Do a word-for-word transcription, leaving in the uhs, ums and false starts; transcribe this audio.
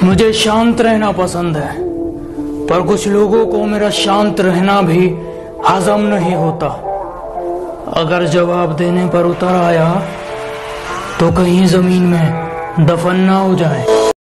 मुझे शांत रहना पसंद है, पर कुछ लोगों को मेरा शांत रहना भी हजम नहीं होता। अगर जवाब देने पर उतर आया तो कहीं जमीन में दफन ना हो जाए।